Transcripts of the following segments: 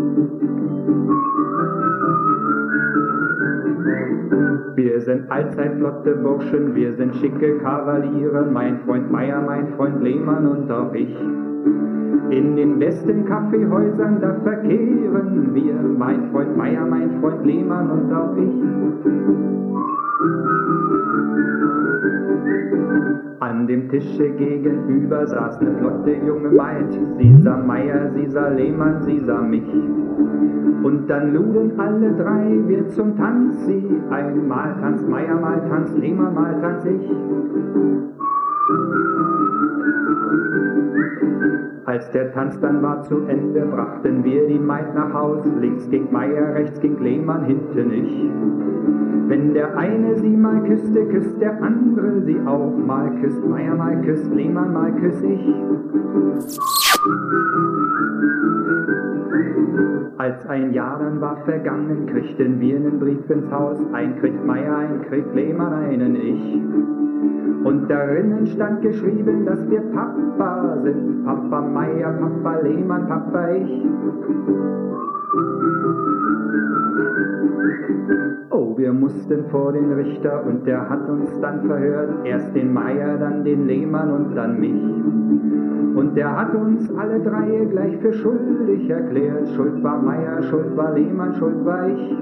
Wir sind allzeit flotte Burschen, wir sind schicke Kavaliere, mein Freund Meier, mein Freund Lehmann und auch ich. In den besten Kaffeehäusern, da verkehren wir, mein Freund Meier, mein Freund Lehmann und auch ich. An dem Tische gegenüber saß ne flotte junge Maid, sie sah Meier, sie sah Lehmann, sie sah mich. Und dann luden alle drei wir zum Tanz, sie einmal tanzt Meier, mal tanzt Lehmann, mal tanz ich. Als der Tanz dann war zu Ende, brachten wir die Maid nach Haus, links ging Meier, rechts ging Lehmann, hinten ich. Wenn der eine sie mal küsste, küsst der andere sie auch, mal küsst Meier, mal küsst Lehmann, mal küss ich. Als ein Jahr dann war vergangen, kriegten wir einen Brief ins Haus, ein kriegt Meier, ein kriegt Lehmann, einen ich. Und darinnen stand geschrieben, dass wir Papa sind, Papa Meier, Papa Lehmann, Papa ich. Oh, wir mussten vor den Richter und der hat uns dann verhört, erst den Meier, dann den Lehmann und dann mich. Und der hat uns alle drei gleich für schuldig erklärt, schuld war Meier, schuld war Lehmann, schuld war ich.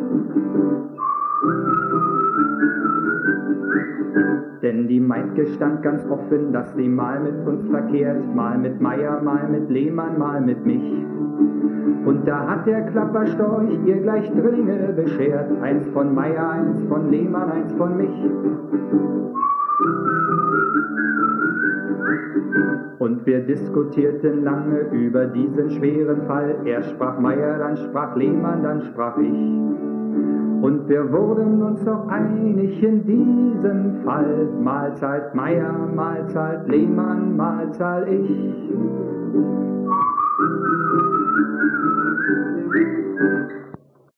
Denn die Maid gestand ganz offen, dass sie mal mit uns verkehrt, mal mit Meier, mal mit Lehmann, mal mit mich. Und da hat der Klapperstorch ihr gleich Drillinge beschert, eins von Meier, eins von Lehmann, eins von mich. Und wir diskutierten lange über diesen schweren Fall, erst sprach Meier, dann sprach Lehmann, dann sprach ich. Und wir wurden uns auch einig in diesem Fall, mal zahlt Meier, mal zahlt Lehmann, mal zahl ich.